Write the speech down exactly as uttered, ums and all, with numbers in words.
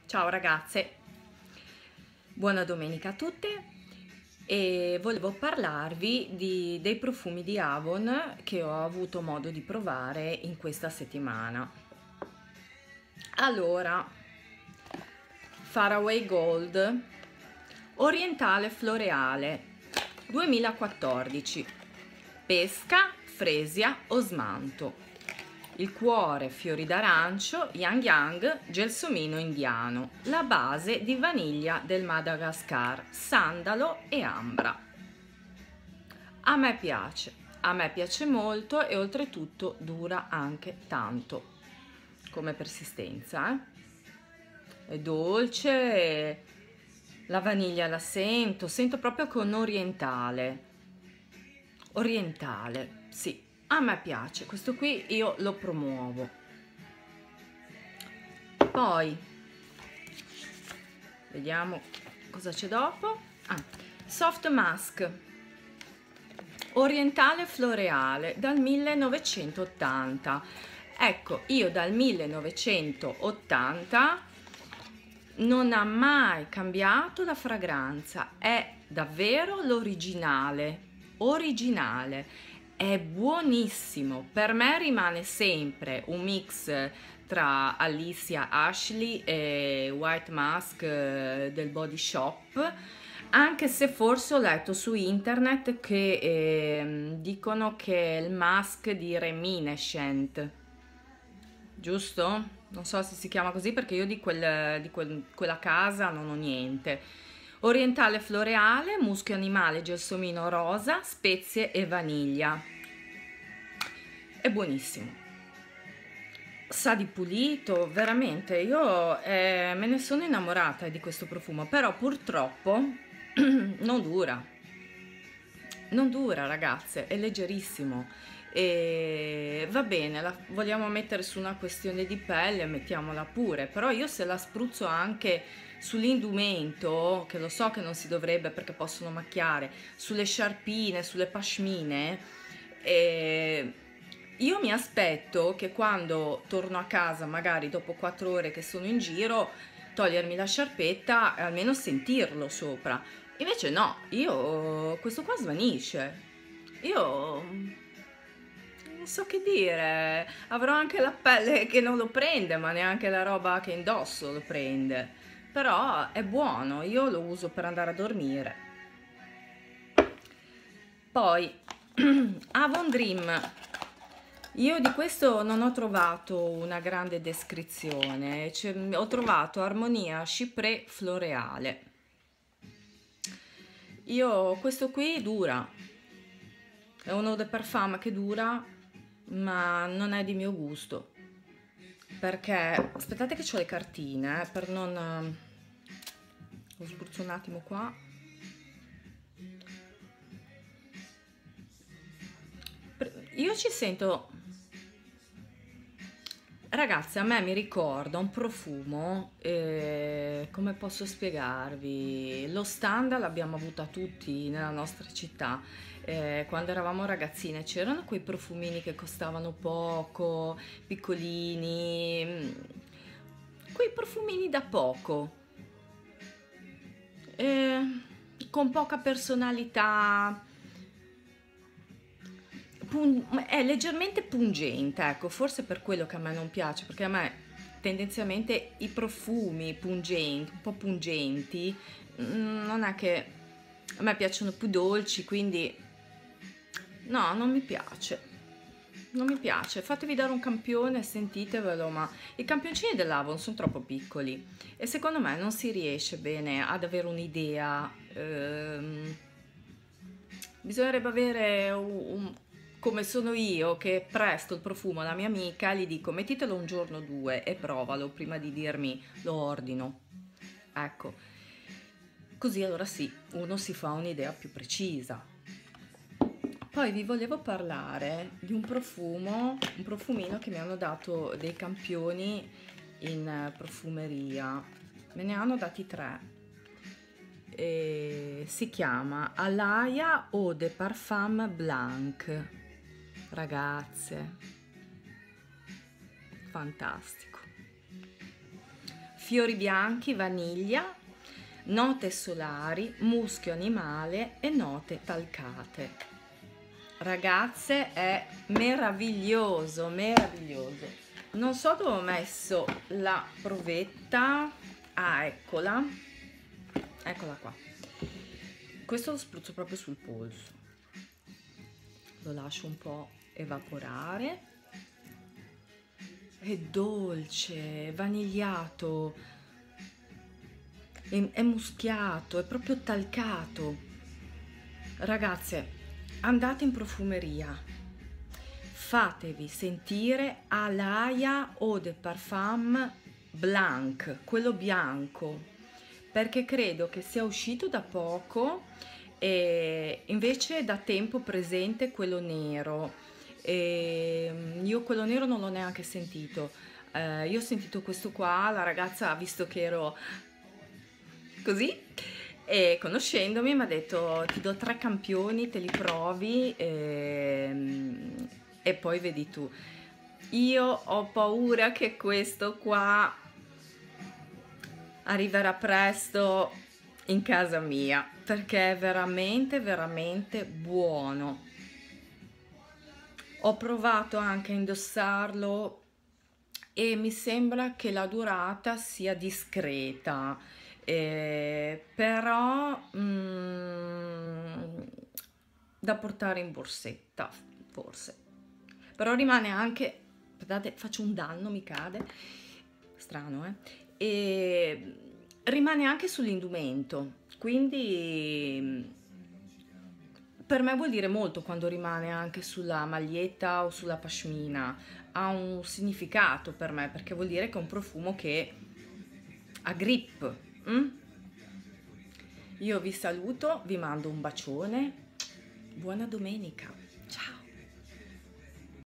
Ciao ragazze, buona domenica a tutte e volevo parlarvi di, dei profumi di Avon che ho avuto modo di provare in questa settimana. Allora, Faraway Gold Orientale Floreale duemilaquattordici, pesca, fresia, osmanto. Il cuore, fiori d'arancio, yang yang, gelsomino indiano. La base di vaniglia del Madagascar, sandalo e ambra. A me piace, a me piace molto e oltretutto dura anche tanto come persistenza. Eh? È dolce, la vaniglia la sento, sento proprio con orientale. Orientale, sì. A me piace, questo qui io lo promuovo. Poi vediamo cosa c'è dopo. Ah, Soft Mask Orientale Floreale dal millenovecentottanta. Ecco, io dal millenovecentottanta non ha mai cambiato la fragranza, è davvero l'originale, originale. È buonissimo, per me rimane sempre un mix tra Alicia Ashley e White Mask del Body Shop, anche se forse ho letto su internet che eh, dicono che è il mask di Reminiscent, giusto? Non so se si chiama così perché io di, quel, di quel, quella casa non ho niente. Orientale floreale, muschio animale, gelsomino rosa, spezie e vaniglia. È buonissimo. Sa di pulito, veramente. Io eh, me ne sono innamorata di questo profumo, però purtroppo non dura. Non dura, ragazze, è leggerissimo. E va bene, la vogliamo mettere su una questione di pelle, mettiamola pure, però io se la spruzzo anche sull'indumento, che lo so che non si dovrebbe perché possono macchiare, sulle sciarpine, sulle pashmine, eh, io mi aspetto che quando torno a casa, magari dopo quattro ore che sono in giro, togliermi la sciarpetta e almeno sentirlo sopra. Invece no, io questo qua svanisce. Io non so che dire, avrò anche la pelle che non lo prende, ma neanche la roba che indosso lo prende. Però è buono, io lo uso per andare a dormire. Poi Avon Dream, io di questo non ho trovato una grande descrizione, cioè, ho trovato Armonia Chypre Floreale. Io questo qui dura, è un eau de parfum che dura, ma non è di mio gusto, perché aspettate che ho le cartine eh, per non... lo spruzzo un attimo qua. Io ci sento, ragazzi, a me mi ricorda un profumo, eh, come posso spiegarvi, lo Standa l'abbiamo avuta tutti nella nostra città. Eh, quando eravamo ragazzine c'erano quei profumini che costavano poco, piccolini, quei profumini da poco, eh, con poca personalità, è leggermente pungente, ecco, forse per quello che a me non piace, perché a me tendenzialmente i profumi pungenti, un po' pungenti, non è che a me piacciono più dolci, quindi no, non mi piace, non mi piace. Fatevi dare un campione, sentitevelo, ma i campioncini dell'Avon sono troppo piccoli e secondo me non si riesce bene ad avere un'idea. Ehm, bisognerebbe avere un, un come sono io, che presto il profumo alla mia amica, gli dico mettitelo un giorno o due e provalo prima di dirmi lo ordino. Ecco, così allora sì, uno si fa un'idea più precisa. Poi vi volevo parlare di un profumo, un profumino che mi hanno dato dei campioni in profumeria, me ne hanno dati tre. E si chiama Alaïa Eau de Parfum Blanc. Ragazze, fantastico, fiori bianchi, vaniglia, note solari, muschio animale e note talcate. Ragazze, è meraviglioso, meraviglioso. Non so dove ho messo la provetta. Ah, eccola. Eccola qua. Questo lo spruzzo proprio sul polso. Lo lascio un po' evaporare. È dolce, è vanigliato, è, è muschiato, è proprio talcato. Ragazze, andate in profumeria, fatevi sentire Alaïa Eau de Parfum Blanc, quello bianco, perché credo che sia uscito da poco e invece da tempo presente quello nero. E io quello nero non l'ho neanche sentito. Eh, io ho sentito questo qua, la ragazza ha visto che ero così e conoscendomi mi ha detto ti do tre campioni, te li provi e, e poi vedi tu. Io ho paura che questo qua arriverà presto in casa mia perché è veramente veramente buono. Ho provato anche a indossarlo e mi sembra che la durata sia discreta, eh, però mm, da portare in borsetta forse, però rimane anche, aspettate, faccio un danno, mi cade, strano, eh? E rimane anche sull'indumento, quindi per me vuol dire molto quando rimane anche sulla maglietta o sulla pashmina, ha un significato per me perché vuol dire che è un profumo che ha grip. Mm? Io vi saluto, vi mando un bacione, buona domenica.